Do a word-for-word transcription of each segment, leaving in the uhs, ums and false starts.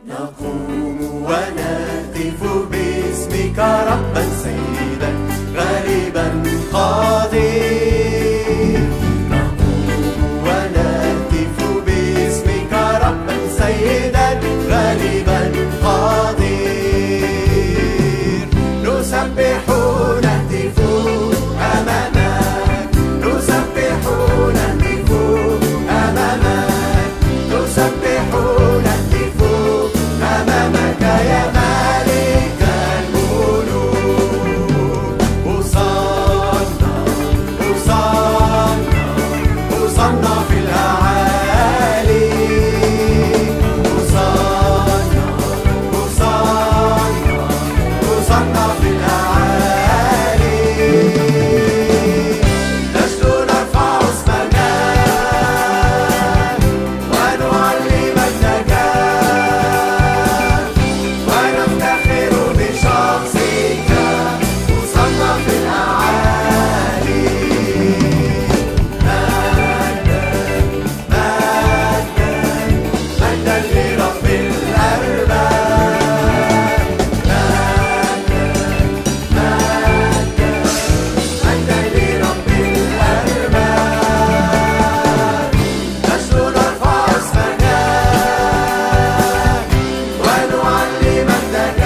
نقوم ونهتف باسمك ربا سيدا غالبا قدير. نقوم ونهتف باسمك ربا سيدا غالبا قدير. نسبح ونهتف أمامك، نسبح ونهتف أمامك، نسبح ونهتف أمامك يا مالك الملوك. وصلنا وصلنا وصلنا في الأعالي، وصلنا وصلنا وصلنا في الأعالي. نجد نرفع اسمك ونعلي مجدك ونفتخر بشخصك. وصلنا في الأعالي. مجدا مجدا مجدا لرب الأرباب. مجدا مجدا مجدا لرب الأرباب. نجد نرفع اسمك ونعلي مجدك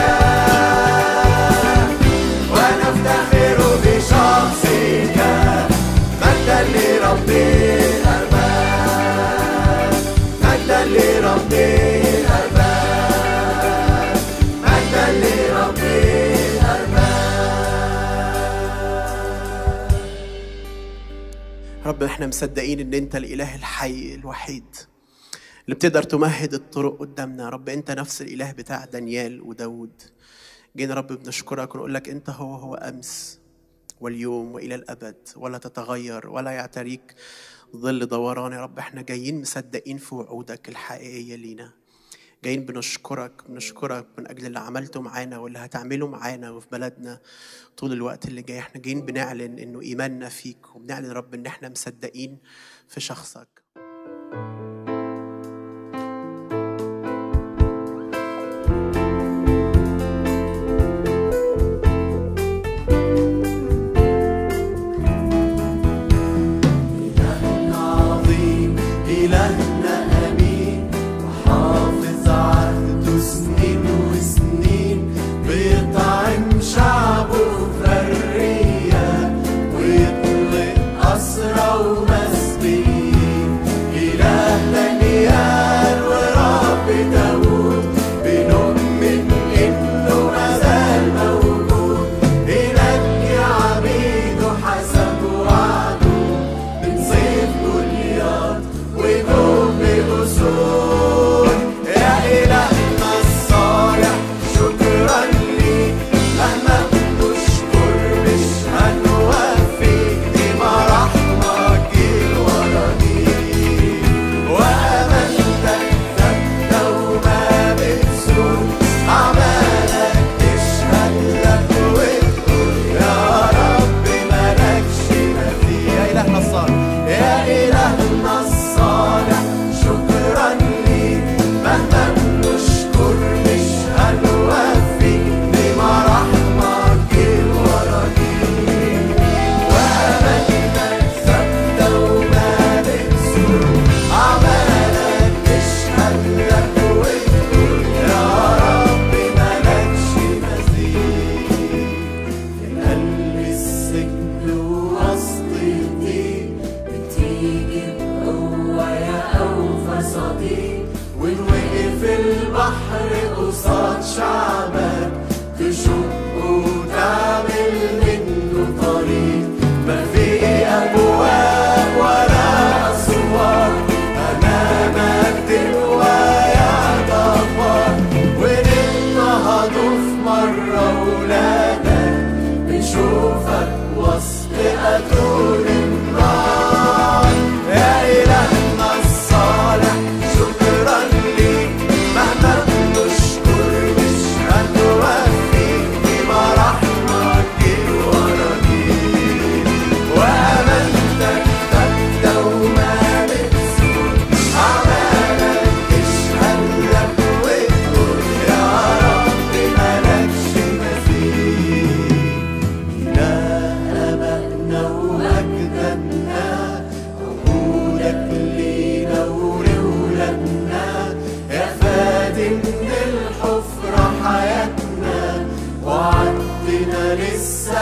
ونفتخر بشخصك. مجدا لرب الأرباب، مجدا لرب الأرباب، مجدا لرب الأرباب. رب احنا مصدقين ان انت الاله الحي الوحيد اللي بتقدر تمهد الطرق قدامنا. يا رب انت نفس الاله بتاع دانيال وداود. جينا رب بنشكرك ونقول لك انت هو هو امس واليوم والى الابد، ولا تتغير ولا يعتريك ظل دوران. يا رب احنا جايين مصدقين في وعودك الحقيقيه لينا، جايين بنشكرك بنشكرك من اجل اللي عملته معانا واللي هتعمله معانا وفي بلدنا طول الوقت اللي جاي. احنا جايين بنعلن انه ايماننا فيك، وبنعلن يا رب ان احنا مصدقين في شخصك. إلهنا عظيم، إلهنا أمين، وحافظ عهده سنين وسنين. بيطعم شعبه في الرية ويطلق أسرى ومسبيين.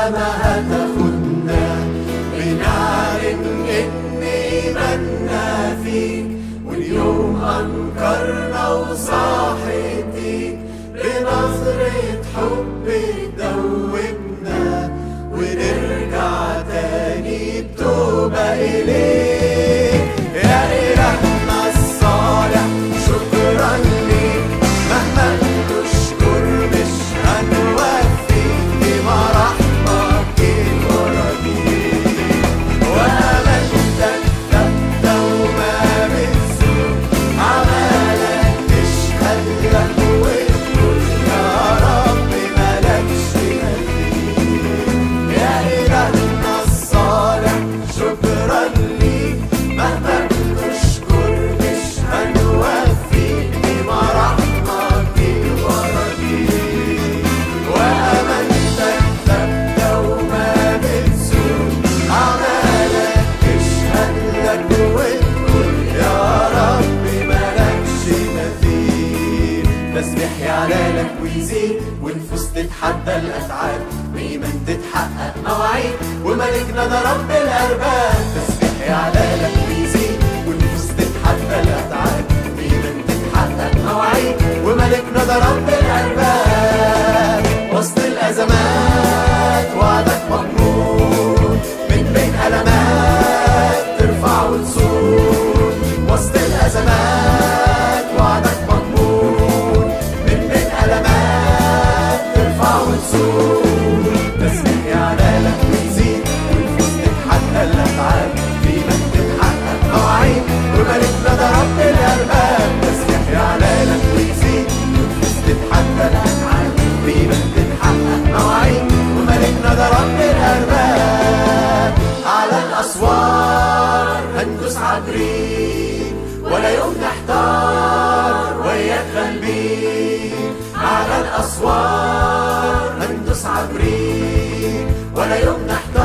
السما هتاخدنا، بنعلن إن إيماننا فيك، واليوم أنكرنا وصاحتيك، بنظرة حب تدوبنا، ونرجع تاني بتوبة إليك. يا إلهنا الصالح شكرا ليك، مهما نشكر مش هنوفيك، بمراحمك الورديك، وأمانتك ثابتة وما بتزول، عمالك تشهد لك وتقول يا رب مالكش مثيل. يا إلهنا الصالح شكرا ليك، مهما نشكر مش هنوفيك، بمراحمك الورديك، وأمانتك ثابتة وما بتزول، عمالك تشهد لك وتقول يا رب مالكش مثيل. تسبيح يعلالك ويزيد، ونفوس تتحدى الأتعاب، بإيمان تتحقق مواعيد، وملكنا ده رب الأرباب. تسبيح يعلالك ويزيد، ونفوس تتحدى الأتعاب، بإيمان تتحقق مواعيد، وملكنا ده رب الأرباب. وسط الأزمات وعدك مضمون، من بين ألمات ترفع وتصون. وسط الأزمات وعدك مضمون، من بين ألمات ترفع وتصون. تسبيح يعلالك ويزيد، والنفوس تتحدى الأتعاب، بإيمان تتحقق مواعيد، وملكنا ده رب الأرباب. تسبيح يعلالك ويزيد، والنفوس تتحدى الأتعاب، بإيمان تتحقق مواعيد، وملكنا ده رب الأرباب. على الأسوار هندوس عبرين، ولا يوم نحتار وياك غالبين. على الأسوار هندوس عبرين، ولا يوم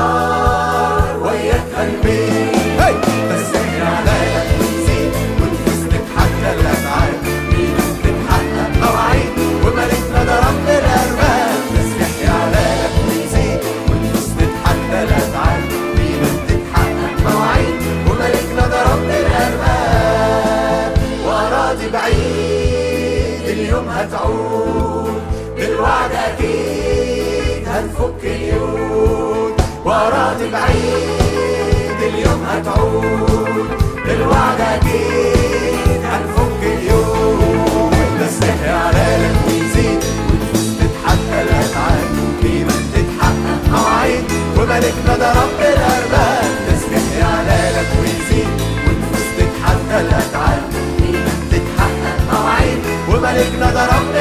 نحتار وياك غالبين. تسبيح يعلالك ويزيد، ونفوس تتحدى الأتعاب، بإيمان تتحقق مواعيد، وملكنا ده رب الأرباب. تسبيح يعلالك ويزيد، ونفوس تتحدى الأتعاب، بإيمان تتحقق مواعيد، وملكنا ده رب الأرباب. وأراضي بعيد اليوم هتعود، بالوعد أكيد هنفك اليود. وأراضي بعيد اليوم هتعود، بالوعد أكيد هنفك اليود. تسبيح يعلالك ويزيد، ونفوس تتحدى الأتعاب، بإيمان تتحقق مواعيد، وملكنا ده رب الأرباب. تسبيح يعلالك ويزيد، ونفوس تتحدى الأتعاب، بإيمان تتحقق مواعيد، وملكنا ده رب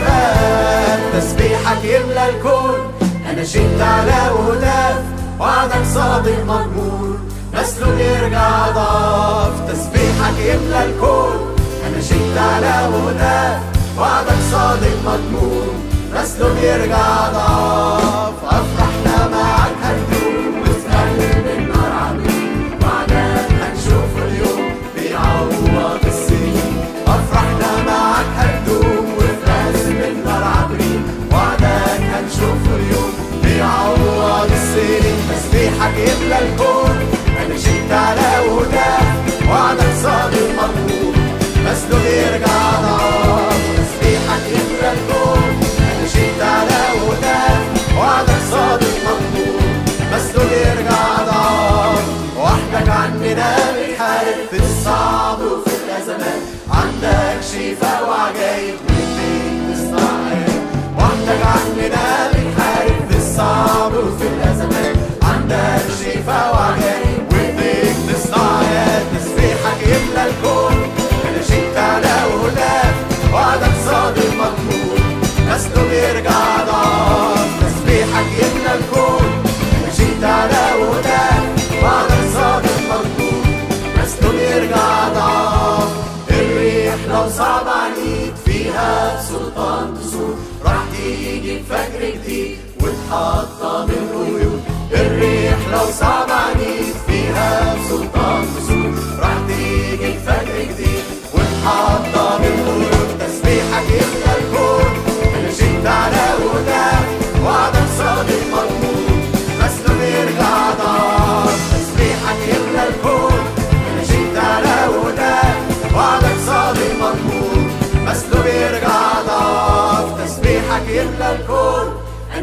الأرباب. تسبيحك يملى الكون، أنا شئت على وهتاف، وعدك صادق مضمون، مسلول يرجع ضعف. تسبيحك يملى الكون، أنا شئت على وهتاف، وعدك صادق مضمون، مسلول يرجع ضعف. أفرحنا معك هندوم، وفي قلب النار عاملين، وعدك هنشوف اليوم بيعوض السنين. أفرحنا معك هندوم، وفي قلب النار عاملين، وعدك هنشوف اليوم بيعوض السنين. تسبيحك يملى الكون، أنا شئت على وهتاف، وعدك صادق مضمون، مسلول يرجع ضعف. تسبيحك يملى الكون، أنا شئت على وهتاف، وعدك صادق مضمون، مسلول يرجع ضعف. وحدك عننا بتحارب في الصعب وفي الأزمات، عندك شفاء وعجايب وفيك تصنع آيات. وحدك عننا بتحارب في الصعب وفي الأزمات، عندك شفاء وعجايب وفيك تصنع آيات. تسبيحك يملى الكون، أنا شئت على وهتاف، وعدك صادق مضمون، مسلول يرجع ضعف. تسبيحك يملى الكون، أنا شئت على وهتاف، وعدك صادق مضمون، مسلول يرجع ضعف. الريح لو صعب عنيد، فيها سلطان تسود، راح تيجي بفجر جديد وتحطم القيود. الريح لو صعب عنيد، فيها سلطان تسود، راح تيجي بفجر جديد وتحطم القيود. تسبيحك يملى الكون، أنا شئت على وهتاف، وعدك صادق مضمون،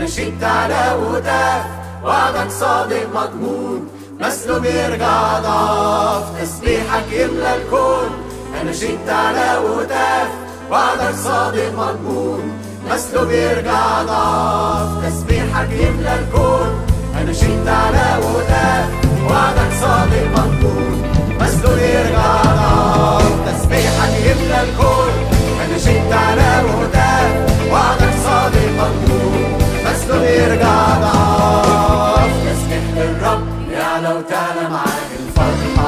أناشيد تعلى وتاف، وعدك صادق مضمون، مثله بيرجع ضعف، تسبيحك يملى الكون. أناشيد تعلى وتاف، وعدك صادق مضمون، مثله بيرجع ضعف، تسبيحك يملى الكون. أناشيد تعلى وتاف، وعدك صادق مضمون، مثله بيرجع ضعف، تسبيحك يملى الكون. أناشيد تعلى وتاف، وعدك صادق مضمون، مثله بيرجع ضعف. تسبيح للرب يعلى وتعلى معاك الفرحة،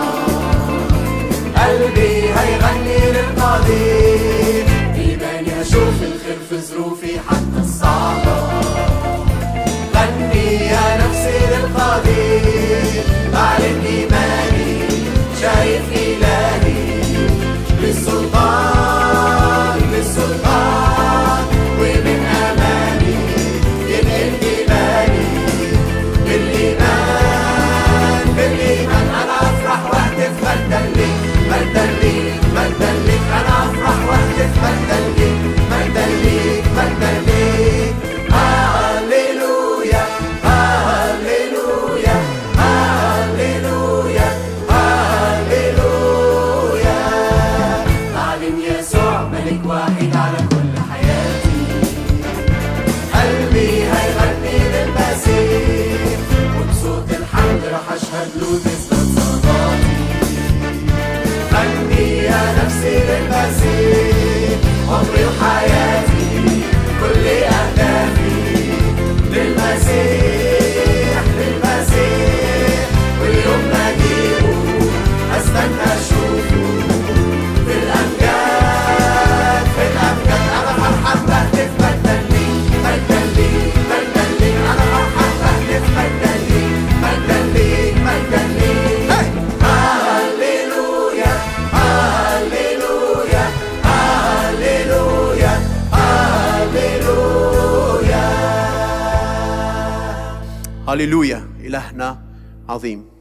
قلبي هيغني للقدير، إيماني أشوف الخير في ظروفي حتى الصعبة. غني يا نفسي للقدير، بعلن إيماني شايف إلهي، بالسلطان بالسلطان، ومن أمامي ينقل جبالي. بالإيمان بالإيمان أنا أفرح وأهتف مجدا ليك، مجدا ليك مجدا ليك، أنا أفرح وأهتف مجدا ليك، مجدا ليك مجدا ليك. هاليلويا هاليلويا هاليلويا هاليلويا. أعلن يسوع ملك واحد على كل حياتي، قلبي هيغني للمسيح، وبصوت الحمد راح أشهد له تثبت صلاتي. غني يا نفسي للمسيح، عمري وحياتي كل أهدافي للمسيح للمسيح. واليوم مجيئه أستنى أشوفه في الأمجاد في الأمجاد. أنا فرحان بهتف مجدا ليك، مجدا ليك مجدا ليك، أنا فرحان بهتف مجدا ليك، مجدا ليك مجدا ليك. هاليلويا هاليلويا هاليلويا هاليلويا. هاليلويا. إلهنا عظيم.